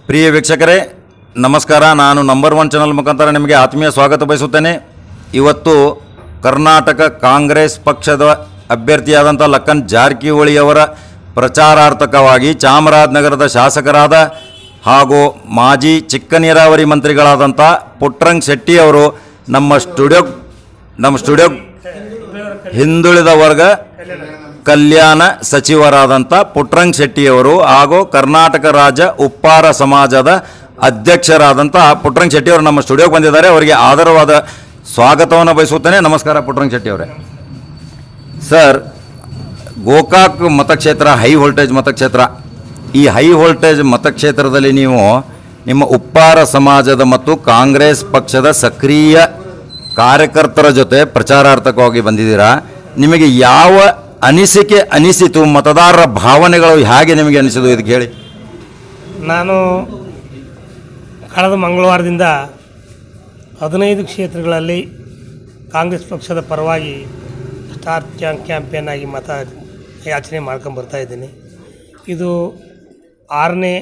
ಪ್ರಿಯ ವೀಕ್ಷಕರೇ ನಮಸ್ಕಾರ. ನಾನು ನಂಬರ್ 1 ಚಾನಲ್ ಮುಖಾಂತರ ನಿಮಗೆ ಆತ್ಮೀಯ ಸ್ವಾಗತ ಬಯಸುತ್ತೇನೆ. ಇವತ್ತು ಕರ್ನಾಟಕ ಕಾಂಗ್ರೆಸ್ ಪಕ್ಷದ ಅಭ್ಯರ್ಥಿಯಾದಂಥ ಲಖನ್ ಜಾರಕಿಹೊಳಿಯವರ ಪ್ರಚಾರಾರ್ಥಕವಾಗಿ ಚಾಮರಾಜನಗರದ ಶಾಸಕರಾದ ಹಾಗೂ ಮಾಜಿ ಚಿಕ್ಕ ನೀರಾವರಿ ಮಂತ್ರಿಗಳಾದಂಥ ಪುಟ್ಟರಂಗ ಶೆಟ್ಟಿ ಅವರು ನಮ್ಮ ಸ್ಟುಡಿಯೋ ಹಿಂದುಳಿದ ವರ್ಗ ಕಲ್ಯಾಣ ಸಚಿವರಾದಂಥ ಪುಟ್ಟರಂಗ ಶೆಟ್ಟಿಯವರು ಹಾಗೂ ಕರ್ನಾಟಕ ರಾಜ್ಯ ಉಪ್ಪಾರ ಸಮಾಜದ ಅಧ್ಯಕ್ಷರಾದಂಥ ಪುಟ್ಟರಂಗ ಶೆಟ್ಟಿಯವರು ನಮ್ಮ ಸ್ಟುಡಿಯೋಗೆ ಬಂದಿದ್ದಾರೆ. ಅವರಿಗೆ ಆದರವಾದ ಸ್ವಾಗತವನ್ನು ಬಯಸುತ್ತೇನೆ. ನಮಸ್ಕಾರ ಪುಟ್ಟರಂಗ ಶೆಟ್ಟಿಯವರೇ. ಸರ್, ಗೋಕಾಕ್ ಮತಕ್ಷೇತ್ರ ಹೈ ವೋಲ್ಟೇಜ್ ಮತಕ್ಷೇತ್ರ. ಈ ಹೈ ವೋಲ್ಟೇಜ್ ಮತಕ್ಷೇತ್ರದಲ್ಲಿ ನೀವು ನಿಮ್ಮ ಉಪ್ಪಾರ ಸಮಾಜದ ಮತ್ತು ಕಾಂಗ್ರೆಸ್ ಪಕ್ಷದ ಸಕ್ರಿಯ ಕಾರ್ಯಕರ್ತರ ಜೊತೆ ಪ್ರಚಾರಾರ್ಥಕವಾಗಿ ಬಂದಿದ್ದೀರಾ. ನಿಮಗೆ ಯಾವ ಅನಿಸಿಕೆ ಅನಿಸಿತು? ಮತದಾರರ ಭಾವನೆಗಳು ಹೇಗೆ ನಿಮಗೆ ಅನಿಸಿತು ಇದಕ್ಕೆ ಹೇಳಿ. ನಾನು ಕಳೆದ ಮಂಗಳವಾರದಿಂದ 15 ಕ್ಷೇತ್ರಗಳಲ್ಲಿ ಕಾಂಗ್ರೆಸ್ ಪಕ್ಷದ ಪರವಾಗಿ ಸ್ಟಾರ್ ಕ್ಯಾಂಪೇನ್ ಆಗಿ ಮತ ಯಾಚನೆ ಮಾಡ್ಕೊಂಡು ಬರ್ತಾಯಿದ್ದೀನಿ. ಇದು 6ನೇ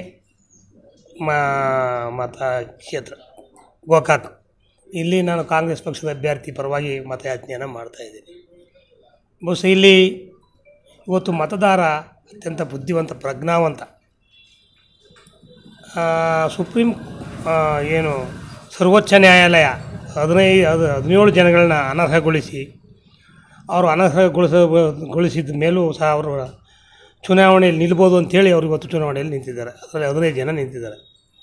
ಮತ ಕ್ಷೇತ್ರ ಗೋಕಾಕ್. ಇಲ್ಲಿ ನಾನು ಕಾಂಗ್ರೆಸ್ ಪಕ್ಷದ ಅಭ್ಯರ್ಥಿ ಪರವಾಗಿ ಮತಯಾಚನೆಯನ್ನು ಮಾಡ್ತಾಯಿದ್ದೀನಿ. ಬಹುಶಃ ಇಲ್ಲಿ ಇವತ್ತು ಮತದಾರ ಅತ್ಯಂತ ಬುದ್ಧಿವಂತ, ಪ್ರಜ್ಞಾವಂತ. ಸುಪ್ರೀಂ ಸರ್ವೋಚ್ಚ ನ್ಯಾಯಾಲಯ 17 ಜನಗಳನ್ನ ಅನರ್ಹಗೊಳಿಸಿ ಅವರು ಅನರ್ಹಗೊಳಿಸಿದ ಮೇಲೂ ಸಹ ಅವರು ಚುನಾವಣೆಯಲ್ಲಿ ನಿಲ್ಬೋದು ಅಂಥೇಳಿ ಅವರು ಇವತ್ತು ಚುನಾವಣೆಯಲ್ಲಿ ನಿಂತಿದ್ದಾರೆ. ಅದರಲ್ಲಿ 15 ಜನ ನಿಂತಿದ್ದಾರೆ.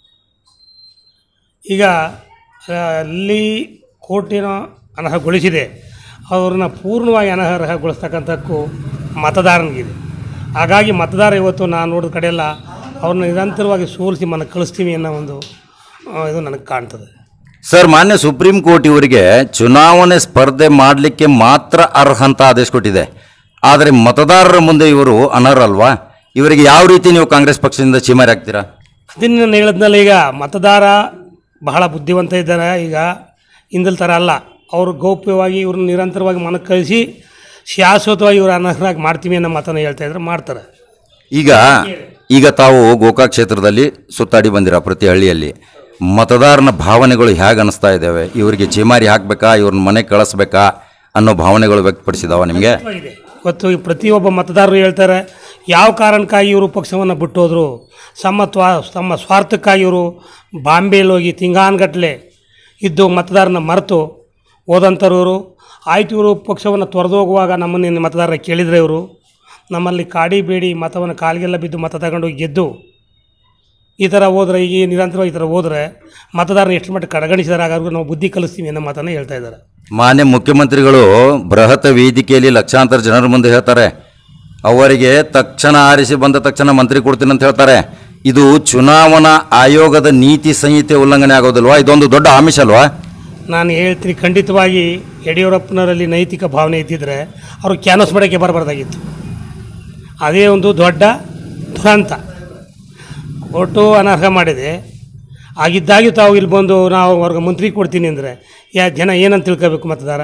ಈಗ ಅಲ್ಲಿ ಕೋರ್ಟೇನೋ ಅನರ್ಹಗೊಳಿಸಿದೆ, ಅವ್ರನ್ನ ಪೂರ್ಣವಾಗಿ ಅನರ್ಹಗೊಳಿಸ್ತಕ್ಕಂಥಕ್ಕೂ ಮತದಾರನಿಗಿದೆ. ಹಾಗಾಗಿ ಮತದಾರ ಇವತ್ತು ನಾನು ನೋಡಿದ ಕಡೆಯೆಲ್ಲ ಅವ್ರನ್ನ ನಿರಂತರವಾಗಿ ಸೋಲಿಸಿ ಮನ ಕಳಿಸ್ತೀವಿ ಅನ್ನೋ ಒಂದು ಇದು ನನಗೆ ಕಾಣ್ತದೆ. ಸರ್, ಮಾನ್ಯ ಸುಪ್ರೀಂ ಕೋರ್ಟ್ ಇವರಿಗೆ ಚುನಾವಣೆ ಸ್ಪರ್ಧೆ ಮಾಡಲಿಕ್ಕೆ ಮಾತ್ರ ಅರ್ಹ ಅಂತ ಆದೇಶ ಕೊಟ್ಟಿದೆ. ಆದರೆ ಮತದಾರರ ಮುಂದೆ ಇವರು ಅನರ್ಹ ಅಲ್ವಾ? ಇವರಿಗೆ ಯಾವ ರೀತಿ ನೀವು ಕಾಂಗ್ರೆಸ್ ಪಕ್ಷದಿಂದ ಚೀಮಾರಿ ಆಗ್ತೀರಾ? ಅದನ್ನು ನಾನು ಹೇಳಿದ್ನಲ್ಲ, ಈಗ ಮತದಾರ ಬಹಳ ಬುದ್ಧಿವಂತ ಇದ್ದಾರೆ. ಈಗ ಹಿಂದಲ್ ಥರ ಅಲ್ಲ, ಅವರು ಗೌಪ್ಯವಾಗಿ ಇವ್ರನ್ನ ನಿರಂತರವಾಗಿ ಮನಕ್ಕೆ ಕಳಿಸಿ ಶಾಶ್ವತವಾಗಿ ಇವರು ಅನರ್ಹರಾಗಿ ಮಾಡ್ತೀವಿ ಅನ್ನೋ ಮಾತನ್ನು ಹೇಳ್ತಾ ಇದ್ರೆ ಮಾಡ್ತಾರೆ. ಈಗ ತಾವು ಗೋಕಾಕ್ ಕ್ಷೇತ್ರದಲ್ಲಿ ಸುತ್ತಾಡಿ ಬಂದಿರ ಪ್ರತಿ ಹಳ್ಳಿಯಲ್ಲಿ ಮತದಾರನ ಭಾವನೆಗಳು ಹೇಗೆ ಅನಿಸ್ತಾ ಇದ್ದಾವೆ? ಇವರಿಗೆ ಚೀಮಾರಿ ಹಾಕಬೇಕಾ, ಇವ್ರನ್ನ ಮನೆ ಕಳಿಸ್ಬೇಕಾ ಅನ್ನೋ ಭಾವನೆಗಳು ವ್ಯಕ್ತಪಡಿಸಿದಾವ ನಿಮಗೆ? ಇವತ್ತು ಪ್ರತಿಯೊಬ್ಬ ಮತದಾರರು ಹೇಳ್ತಾರೆ, ಯಾವ ಕಾರಣಕ್ಕಾಗಿ ಇವರು ಪಕ್ಷವನ್ನು ಬಿಟ್ಟೋದ್ರು, ತಮ್ಮ ಸ್ವಾರ್ಥಕ್ಕಾಗಿ ಇವರು ಬಾಂಬೆಯಲ್ಲಿ ಹೋಗಿ ತಿಂಗಾನ್ಗಟ್ಟಲೆ ಇದ್ದು ಮತದಾರನ ಮರೆತು ಹೋದಂಥವ್ರು ಆಯ್ತು. ಇವರು ಪಕ್ಷವನ್ನು ತೊರೆದು ಹೋಗುವಾಗ ನಮ್ಮನ್ನು ಮತದಾರರ ಕೇಳಿದರೆ ಇವರು ನಮ್ಮಲ್ಲಿ ಕಾಡಿ ಬೇಡಿ ಮತವನ್ನು ಕಾಲಿಗೆಲ್ಲ ಬಿದ್ದು ಮತ ತಗೊಂಡೋಗಿ ಗೆದ್ದು ಈ ಥರ ಹೋದರೆ, ಈಗ ನಿರಂತರವಾಗಿ ಈ ಥರ ಹೋದರೆ ಮತದಾರನ ಎಷ್ಟು ಮಟ್ಟ ಕಡೆಗಣಿಸಿದಾರೆ. ಹಾಗಾಗಿ ನಾವು ಬುದ್ಧಿ ಕಲಿಸ್ತೀವಿ ಅನ್ನೋ ಮಾತನ್ನು ಹೇಳ್ತಾ ಇದ್ದಾರೆ. ಮಾನ್ಯ ಮುಖ್ಯಮಂತ್ರಿಗಳು ಬೃಹತ್ ವೇದಿಕೆಯಲ್ಲಿ ಲಕ್ಷಾಂತರ ಜನರ ಮುಂದೆ ಹೇಳ್ತಾರೆ, ಅವರಿಗೆ ತಕ್ಷಣ ಆರಿಸಿ ಬಂದ ತಕ್ಷಣ ಮಂತ್ರಿ ಕೊಡ್ತೀನಿ ಅಂತ ಹೇಳ್ತಾರೆ. ಇದು ಚುನಾವಣಾ ಆಯೋಗದ ನೀತಿ ಸಂಹಿತೆ ಉಲ್ಲಂಘನೆ ಆಗೋದಿಲ್ವಾ? ಇದೊಂದು ದೊಡ್ಡ ಆಮಿಷ ಅಲ್ವಾ? ನಾನು ಹೇಳ್ತೀನಿ, ಖಂಡಿತವಾಗಿ ಯಡಿಯೂರಪ್ಪನವರಲ್ಲಿ ನೈತಿಕ ಭಾವನೆ ಇದ್ದಿದ್ದರೆ ಅವರು ಕ್ಯಾನ್ವಸ್ ಮಾಡೋಕ್ಕೆ ಬರಬಾರ್ದಾಗಿತ್ತು. ಅದೇ ಒಂದು ದೊಡ್ಡ ದುರಂತ. ಒಟ್ಟು ಅನರ್ಹ ಮಾಡಿದೆ. ಆಗಿದ್ದಾಗಿ ತಾವು ಇಲ್ಲಿ ಬಂದು ನಾವು ಅವ್ರಿಗೆ ಮಂತ್ರಿ ಕೊಡ್ತೀನಿ ಅಂದರೆ ಜನ ಏನಂತ ತಿಳ್ಕೋಬೇಕು ಮತದಾರ?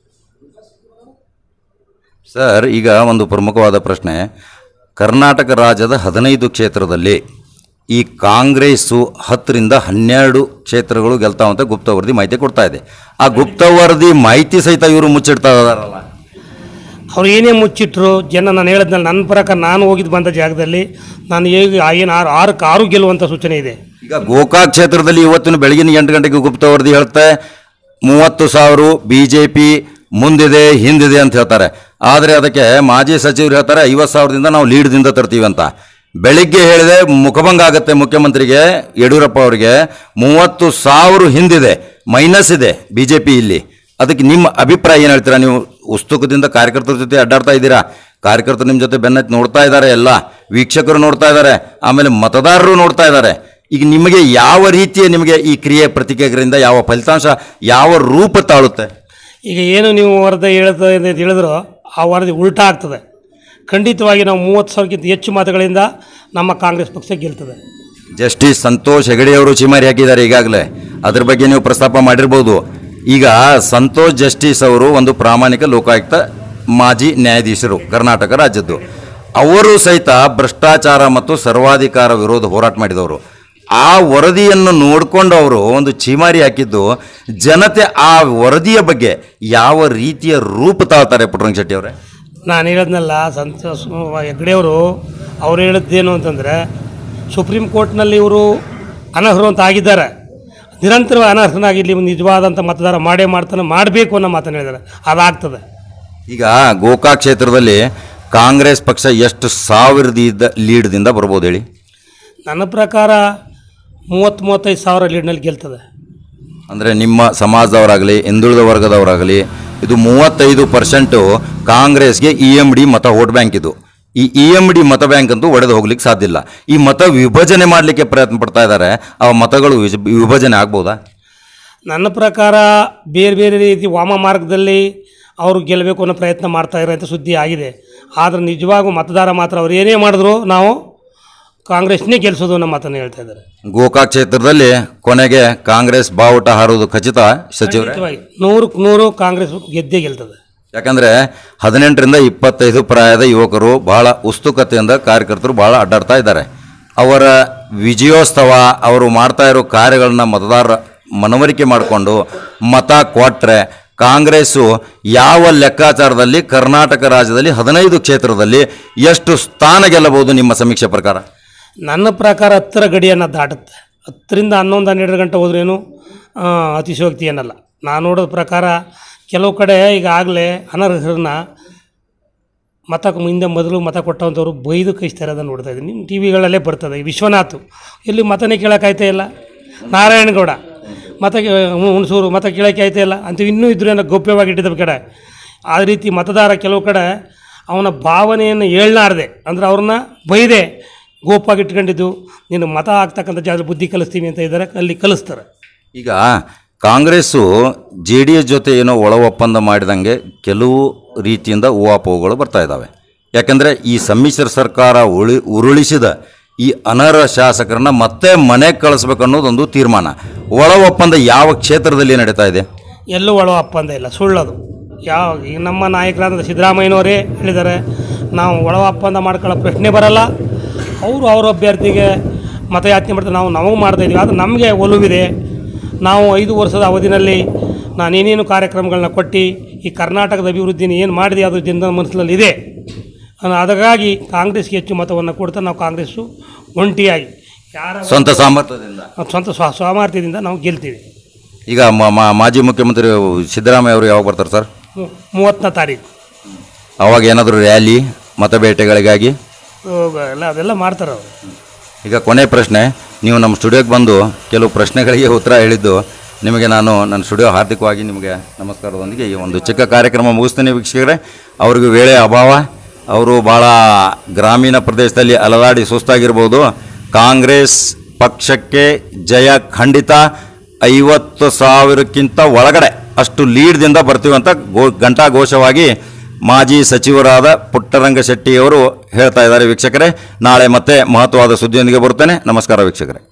ಸರ್, ಈಗ ಒಂದು ಪ್ರಮುಖವಾದ ಪ್ರಶ್ನೆ. ಕರ್ನಾಟಕ ರಾಜ್ಯದ 15 ಕ್ಷೇತ್ರದಲ್ಲಿ ಈ ಕಾಂಗ್ರೆಸ್ಸು 10ರಿಂದ 12 ಕ್ಷೇತ್ರಗಳು ಗೆಲ್ತಾವಂತ ಗುಪ್ತ ವರದಿ ಮಾಹಿತಿ ಕೊಡ್ತಾ ಇದೆ. ಆ ಗುಪ್ತ ವರದಿ ಮಾಹಿತಿ ಸಹಿತ ಇವರು ಮುಚ್ಚಿಡ್ತಾ ಇದಾರಲ್ಲ. ಅವ್ರು ಏನೇ ಮುಚ್ಚಿಟ್ರು ಜನ, ನಾನು ಹೇಳಿದ್ನಲ್ಲ, ನನ್ನ ಪ್ರಕಾರ ನಾನು ಹೋಗಿದ್ದು ಬಂದ ಜಾಗದಲ್ಲಿ ನಾನು ಏನು 6 ಗೆಲ್ಲುವಂಥ ಸೂಚನೆ ಇದೆ. ಈಗ ಗೋಕಾಕ್ ಕ್ಷೇತ್ರದಲ್ಲಿ ಇವತ್ತಿನ ಬೆಳಗಿನ 8 ಗಂಟೆಗೆ ಗುಪ್ತ ವರದಿ ಹೇಳ್ತೆ 30,000 BJP ಮುಂದಿದೆ ಹಿಂದಿದೆ ಅಂತ ಹೇಳ್ತಾರೆ. ಆದರೆ ಅದಕ್ಕೆ ಮಾಜಿ ಸಚಿವರು ಹೇಳ್ತಾರೆ 50,000ದಿಂದ ನಾವು ಲೀಡ್ದಿಂದ ತರ್ತೀವಿ ಅಂತ. ಬೆಳಿಗ್ಗೆ ಹೇಳಿದೆ ಮುಖಭಂಗ ಆಗುತ್ತೆ ಮುಖ್ಯಮಂತ್ರಿಗೆ ಯಡಿಯೂರಪ್ಪ ಅವರಿಗೆ. 30,000 ಹಿಂದಿದೆ, ಮೈನಸ್ ಇದೆ BJP ಇಲ್ಲಿ. ಅದಕ್ಕೆ ನಿಮ್ಮ ಅಭಿಪ್ರಾಯ ಏನು ಹೇಳ್ತೀರಾ? ನೀವು ಉತ್ಸುಕದಿಂದ ಕಾರ್ಯಕರ್ತರ ಜೊತೆ ಅಡ್ಡಾಡ್ತಾ ಇದ್ದೀರಾ, ಕಾರ್ಯಕರ್ತರು ನಿಮ್ಮ ಜೊತೆ ಬೆನ್ನತ್ತಿ ನೋಡ್ತಾ ಇದ್ದಾರೆ, ಎಲ್ಲ ವೀಕ್ಷಕರು ನೋಡ್ತಾ ಇದ್ದಾರೆ, ಆಮೇಲೆ ಮತದಾರರು ನೋಡ್ತಾ ಇದ್ದಾರೆ. ಈಗ ನಿಮಗೆ ಯಾವ ರೀತಿಯ ನಿಮಗೆ ಈ ಕ್ರಿಯೆ ಪ್ರತಿಕ್ರಿಯೆಗಳಿಂದ ಯಾವ ಫಲಿತಾಂಶ, ಯಾವ ರೂಪ ತಾಳುತ್ತೆ? ಈಗ ಏನು ನೀವು ವರದಿ ಹೇಳಿದ್ರು ಆ ವರದಿ ಉಲ್ಟಾ ಆಗ್ತದೆ. ಖಂಡಿತವಾಗಿ ನಾವು 30,000ಕ್ಕಿಂತ ಹೆಚ್ಚು ಮತಗಳಿಂದ ನಮ್ಮ ಕಾಂಗ್ರೆಸ್ ಪಕ್ಷ ಗೆಲ್ತದೆ. ಜಸ್ಟಿಸ್ ಸಂತೋಷ್ ಹೆಗಡೆಯವರು ಚೀಮಾರಿ ಹಾಕಿದ್ದಾರೆ ಈಗಾಗಲೇ, ಅದ್ರ ಬಗ್ಗೆ ನೀವು ಪ್ರಸ್ತಾಪ ಮಾಡಿರ್ಬೋದು. ಈಗ ಸಂತೋಷ್ ಜಸ್ಟಿಸ್ ಅವರು ಒಂದು ಪ್ರಾಮಾಣಿಕ ಲೋಕಾಯುಕ್ತ ಮಾಜಿ ನ್ಯಾಯಾಧೀಶರು ಕರ್ನಾಟಕ ರಾಜ್ಯದ್ದು. ಅವರು ಸಹಿತ ಭ್ರಷ್ಟಾಚಾರ ಮತ್ತು ಸರ್ವಾಧಿಕಾರ ವಿರೋಧ ಹೋರಾಟ ಮಾಡಿದವರು. ಆ ವರದಿಯನ್ನು ನೋಡಿಕೊಂಡು ಅವರು ಒಂದು ಚೀಮಾರಿ ಹಾಕಿದ್ದು, ಜನತೆ ಆ ವರದಿಯ ಬಗ್ಗೆ ಯಾವ ರೀತಿಯ ರೂಪ ತಾಳ್ತಾರೆ ಪುಟ್ಟರಂಗ ಶೆಟ್ಟಿ ಅವರೇ? ನಾನು ಹೇಳಿದ್ನಲ್ಲ, ಸಂತೋಷ್ ಹೆಗ್ಡೆಯವರು ಅವ್ರು ಹೇಳಿದ್ದೇನು ಅಂತಂದರೆ, ಸುಪ್ರೀಂ ಕೋರ್ಟ್ನಲ್ಲಿ ಇವರು ಅನರ್ಹರು ಅಂತ ಆಗಿದ್ದಾರೆ, ನಿರಂತರ ಅನರ್ಹನಾಗಿ ಇಲ್ಲಿ ನಿಜವಾದಂಥ ಮತದಾರ ಮಾಡಬೇಕು ಅನ್ನೋ ಮಾತನ್ನು ಹೇಳಿದ್ದಾರೆ. ಅದಾಗ್ತದೆ. ಈಗ ಗೋಕಾಕ್ ಕ್ಷೇತ್ರದಲ್ಲಿ ಕಾಂಗ್ರೆಸ್ ಪಕ್ಷ ಎಷ್ಟು ಸಾವಿರದ ಲೀಡ್ದಿಂದ ಬರ್ಬೋದು ಹೇಳಿ? ನನ್ನ ಪ್ರಕಾರ 30-35 ಸಾವಿರ ಲೀಡ್ನಲ್ಲಿ ಗೆಲ್ತದೆ. ಅಂದರೆ ನಿಮ್ಮ ಸಮಾಜದವರಾಗಲಿ, ಹಿಂದುಳಿದ ವರ್ಗದವರಾಗಲಿ, ಇದು 35% ಕಾಂಗ್ರೆಸ್ಗೆ EMD ಮತ ವೋಟ್ ಬ್ಯಾಂಕ್. ಇದು ಈ EMD ಮತ ಬ್ಯಾಂಕ್ ಅಂತೂ ಒಡೆದು ಹೋಗ್ಲಿಕ್ಕೆ ಸಾಧ್ಯ ಇಲ್ಲ. ಈ ಮತ ವಿಭಜನೆ ಮಾಡಲಿಕ್ಕೆ ಪ್ರಯತ್ನ ಪಡ್ತಾ ಇದ್ದಾರೆ. ಆ ಮತಗಳು ವಿಭಜನೆ ಆಗ್ಬೋದಾ? ನನ್ನ ಪ್ರಕಾರ ಬೇರೆ ಬೇರೆ ರೀತಿ ವಾಮ ಮಾರ್ಗದಲ್ಲಿ ಅವರು ಗೆಲ್ಲಬೇಕು ಅನ್ನೋ ಪ್ರಯತ್ನ ಮಾಡ್ತಾ ಇರೋ ಅಂತ ಸುದ್ದಿ ಆಗಿದೆ. ಆದರೆ ನಿಜವಾಗೂ ಮತದಾರ ಮಾತ್ರ ಅವ್ರು ಏನೇ ಮಾಡಿದ್ರು ನಾವು ಕಾಂಗ್ರೆಸ್ನೇ ಗೆಲ್ಲಿಸೋದು ಅನ್ನೋ ಮಾತನ್ನು ಹೇಳ್ತಾ ಇದ್ದಾರೆ. ಗೋಕಾಕ್ ಕ್ಷೇತ್ರದಲ್ಲಿ ಕೊನೆಗೆ ಕಾಂಗ್ರೆಸ್ ಬಾವುಟ ಹಾರುವುದು ಖಚಿತ ಸಚಿವರೇ? 100ಕ್ಕೆ 100 ಕಾಂಗ್ರೆಸ್ ಗೆದ್ದೇ ಗೆಲ್ತದೆ. ಯಾಕಂದರೆ 18ರಿಂದ 25 ಪ್ರಾಯದ ಯುವಕರು ಬಹಳ ಉತ್ಸುಕತೆಯಿಂದ ಕಾರ್ಯಕರ್ತರು ಬಹಳ ಅಡ್ಡಾಡ್ತಾ ಇದ್ದಾರೆ. ಅವರ ವಿಜಯೋತ್ಸವ, ಅವರು ಮಾಡ್ತಾ ಇರೋ ಕಾರ್ಯಗಳನ್ನ ಮತದಾರರ ಮನವರಿಕೆ ಮಾಡಿಕೊಂಡು ಮತ ಕೊಟ್ಟರೆ ಕಾಂಗ್ರೆಸ್ಸು ಯಾವ ಲೆಕ್ಕಾಚಾರದಲ್ಲಿ ಕರ್ನಾಟಕ ರಾಜ್ಯದಲ್ಲಿ 15 ಕ್ಷೇತ್ರದಲ್ಲಿ ಎಷ್ಟು ಸ್ಥಾನ ಗೆಲ್ಲಬಹುದು ನಿಮ್ಮ ಸಮೀಕ್ಷೆ ಪ್ರಕಾರ? ನನ್ನ ಪ್ರಕಾರ 10 ಗಡಿಯನ್ನು ದಾಟುತ್ತೆ. 10ರಿಂದ 11-12 ಗಂಟೆ ಹೋದ್ರೇನು ಅತಿಶಯೋಕ್ತಿ ಏನಲ್ಲ. ನಾನು ನೋಡೋದ ಪ್ರಕಾರ ಕೆಲವು ಕಡೆ ಈಗಾಗಲೇ ಅನರ್ಹರನ್ನ ಹಿಂದೆ ಮೊದಲು ಮತ ಕೊಟ್ಟವಂಥವ್ರು ಬೈದು ಕಳಿಸ್ತಾರೆ. ಅದನ್ನು ನೋಡ್ತಾ ಇದ್ದೀನಿ, ನಿಮ್ಮ ಟಿ ವಿಗಳಲ್ಲೇ ಬರ್ತದೆ. ವಿಶ್ವನಾಥ್ ಎಲ್ಲಿ ಮತನೇ ಕೇಳೋಕ್ಕಾಯ್ತಾ ಇಲ್ಲ, ನಾರಾಯಣಗೌಡ ಹುಣಸೂರು ಮತ ಕೇಳೋಕ್ಕೆ ಆಯ್ತಾ ಇಲ್ಲ ಅಂತ ಇನ್ನೂ ಇದ್ರೂ ಏನೋ ಗೌಪ್ಯವಾಗಿ ಇಟ್ಟಿದ್ದ ಕಡೆ. ಆ ರೀತಿ ಮತದಾರ ಕೆಲವು ಕಡೆ ಅವನ ಭಾವನೆಯನ್ನು ಹೇಳ್ಲಾರ್ದೆ, ಅಂದರೆ ಅವ್ರನ್ನ ಬೈದೆ ಗೋಪಾಗಿ ಇಟ್ಕೊಂಡಿದ್ದು, ನೀನು ಮತ ಆಗ್ತಕ್ಕಂಥ ಜಾಗ ಬುದ್ಧಿ ಕಲಿಸ್ತೀವಿ ಅಂತ ಇದ್ದಾರೆ, ಅಲ್ಲಿ ಕಲಿಸ್ತಾರೆ. ಈಗ ಕಾಂಗ್ರೆಸ್ಸು JDS ಜೊತೆ ಏನೋ ಒಳ ಒಪ್ಪಂದ ಮಾಡಿದಂಗೆ ಕೆಲವು ರೀತಿಯಿಂದ ಊಹಾಪೋಹಗಳು ಬರ್ತಾ ಇದ್ದಾವೆ. ಯಾಕಂದರೆ ಈ ಸಮ್ಮಿಶ್ರ ಸರ್ಕಾರ ಉರುಳಿಸಿದ ಈ ಅನರ್ಹ ಶಾಸಕರನ್ನ ಮತ್ತೆ ಮನೆಗೆ ಕಳಿಸ್ಬೇಕು ಅನ್ನೋದೊಂದು ತೀರ್ಮಾನ. ಒಳ ಒಪ್ಪಂದ ಯಾವ ಕ್ಷೇತ್ರದಲ್ಲಿ ನಡೀತಾ ಇದೆ? ಎಲ್ಲೂ ಒಳ ಒಪ್ಪಂದ ಇಲ್ಲ, ಸುಳ್ಳದು. ಈಗ ನಮ್ಮ ನಾಯಕರಾದ ಸಿದ್ದರಾಮಯ್ಯನವರೇ ಹೇಳಿದ್ದಾರೆ, ನಾವು ಒಳ ಒಪ್ಪಂದ ಮಾಡ್ಕೊಳ್ಳೋ ಪ್ರಶ್ನೆ ಬರಲ್ಲ, ಅವ್ರ ಅಭ್ಯರ್ಥಿಗೆ ಮತಯಾಚನೆ ಮಾಡ್ತಾರೆ, ನಮಗೆ ಮಾಡ್ತಾಯಿದ್ದೀವಿ. ಆದರೆ ನಮಗೆ ಒಲವಿದೆ, ನಾವು 5 ವರ್ಷದ ಅವಧಿನಲ್ಲಿ ನಾನೇನೇನು ಕಾರ್ಯಕ್ರಮಗಳನ್ನ ಕೊಟ್ಟು ಈ ಕರ್ನಾಟಕದ ಅಭಿವೃದ್ಧಿನ ಏನು ಮಾಡಿದೆ ಅದು ಜನರ ಮನಸ್ಸಿನಲ್ಲಿ ಇದೆ. ಅದಕ್ಕಾಗಿ ಕಾಂಗ್ರೆಸ್ಗೆ ಹೆಚ್ಚು ಮತವನ್ನು ಕೊಡ್ತಾ ನಾವು ಕಾಂಗ್ರೆಸ್ಸು ಒಂಟಿಯಾಗಿ ಸ್ವಂತ ಸಾಮರ್ಥ್ಯದಿಂದ ಸಾಮರ್ಥ್ಯದಿಂದ ನಾವು ಗೆಲ್ತೀವಿ. ಈಗ ಮಾಜಿ ಮುಖ್ಯಮಂತ್ರಿ ಸಿದ್ದರಾಮಯ್ಯ ಅವರು ಯಾವಾಗ ಬರ್ತಾರೆ ಸರ್? 30ನೇ ತಾರೀಕು. ಅವಾಗ ಏನಾದರೂ ರ್ಯಾಲಿ ಮತಬೇಟೆಗಳಿಗಾಗಿ ಎಲ್ಲ ಅದೆಲ್ಲ ಮಾಡ್ತಾರೆ ಅವರು. ಈಗ ಕೊನೆ ಪ್ರಶ್ನೆ, ನೀವು ನಮ್ಮ ಸ್ಟುಡಿಯೋಗೆ ಬಂದು ಕೆಲವು ಪ್ರಶ್ನೆಗಳಿಗೆ ಉತ್ತರ ಹೇಳಿದ್ದು ನಿಮಗೆ ನಾನು ನನ್ನ ಸ್ಟುಡಿಯೋ ಹಾರ್ದಿಕವಾಗಿ ನಿಮಗೆ ನಮಸ್ಕಾರದೊಂದಿಗೆ ಈ ಒಂದು ಚಿಕ್ಕ ಕಾರ್ಯಕ್ರಮ ಮುಗಿಸ್ತೀನಿ. ವೀಕ್ಷಕರೇ, ಅವ್ರಿಗೆ ವೇಳೆ ಅಭಾವ, ಅವರು ಭಾಳ ಗ್ರಾಮೀಣ ಪ್ರದೇಶದಲ್ಲಿ ಅಲದಾಡಿ ಸುಸ್ತಾಗಿರ್ಬೋದು. ಕಾಂಗ್ರೆಸ್ ಪಕ್ಷಕ್ಕೆ ಜಯ ಖಂಡಿತ, 50,000ಕ್ಕಿಂತ ಒಳಗಡೆ ಅಷ್ಟು ಲೀಡ್ದಿಂದ ಬರ್ತೀವಿ ಅಂತ ಘಂಟಾಘೋಷವಾಗಿ ಮಾಜಿ ಸಚಿವರಾದ ಪುಟ್ಟರಂಗ ಶೆಟ್ಟಿಯವರು ಹೇಳ್ತಾ ಇದ್ದಾರೆ. ವೀಕ್ಷಕರೇ, ನಾಳೆ ಮತ್ತೆ ಮಹತ್ವವಾದ ಸುದ್ದಿಯೊಂದಿಗೆ ಬರುತ್ತೇನೆ. ನಮಸ್ಕಾರ ವೀಕ್ಷಕರೇ.